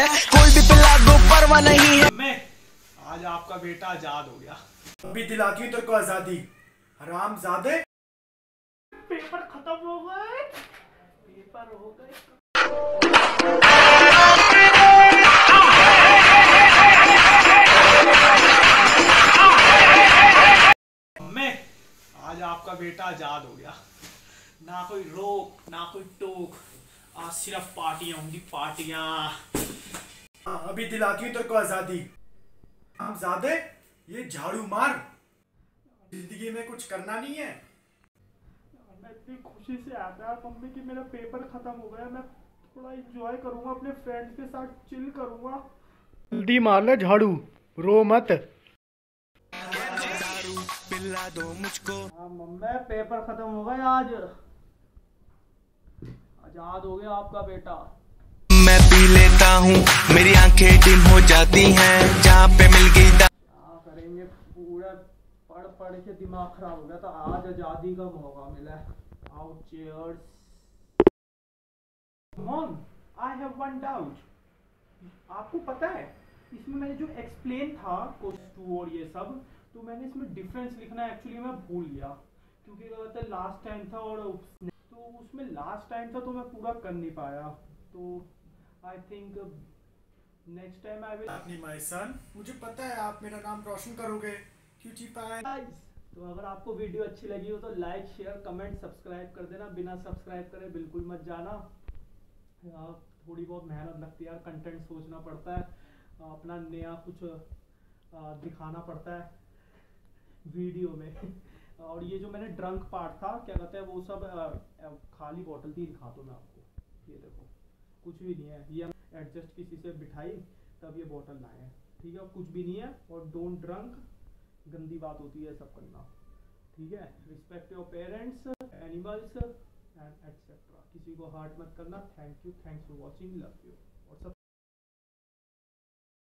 है, कोई भी पिला दो परवाह नहीं है। मैं आज आपका बेटा आजाद हो गया। अभी दिलाती हूँ तेरे को आजादी, हरामजादे। पेपर खत्म हो गए, पेपर हो गए। मैं आज आपका बेटा आजाद हो गया। ना कोई रोक ना कोई टोक, आज सिर्फ पार्टियां होंगी, पार्टियां। अभी दिलाती हूँ तेरे को आजादी, हरामजादे। ये झाड़ू मार, जिंदगी में कुछ करना नहीं है। मैं इतनी खुशी से आता है मम्मी कि मेरा पेपर खत्म हो गया, मैं थोड़ा एंजॉय करूंगा, अपने फ्रेंड्स के साथ चिल करूंगा। जल्दी मार ले झाड़ू, रो मत। पिला दो मुझको। हाँ मम्मी, पेपर खत्म हो गए, आज आजाद हो गया आपका बेटा। मैं पी लेता हूँ, मेरी आंखें डिम हो जाती हैं, जहाँ पे मिल गई क्या करेंगे, पूरा पढ़ पढ़ के दिमाग खराब हो गया था, आज आजादी का मौका मिला है। आओ cheers. Mom, I have one doubt. आपको पता है इसमें मैंने जो एक्सप्लेन था कोर्स 2 और ये सब, तो मैंने इसमें डिफरेंस लिखना एक्चुअली मैं भूल गया, क्योंकि क्या कहते हैं लास्ट टाइम था और तो उसमें लास्ट टाइम था तो मैं पूरा कर नहीं पाया। तो I think next time I will. अपनी माय सन, मुझे पता है आप मेरा नाम रोशन करोगे। क्यों चिपाए? तो अगर आपको वीडियो अच्छी लगी हो तो लाइक शेयर कमेंट सब्सक्राइब कर देना, बिना सब्सक्राइब करे बिल्कुल मत जाना। थोड़ी बहुत मेहनत लगती है यार, कंटेंट सोचना पड़ता है, अपना नया कुछ दिखाना पड़ता है वीडियो में। और ये जो मैंने ड्रंक पार्ट था क्या कहते हैं वो सब खाली बोतल थी, दिखा दो मैं आपको। ये देखो कुछ भी नहीं है, ये हम एडजस्ट किसी से बिठाई तब ये बोतल लाए हैं, ठीक है, कुछ भी नहीं है। और डोंट ड्रंक, गंदी बात होती है सब करना, ठीक है। Respect your parents, animals and etcetera, किसी को हर्ट मत करना। Thank you, thanks for watching, love you. और सब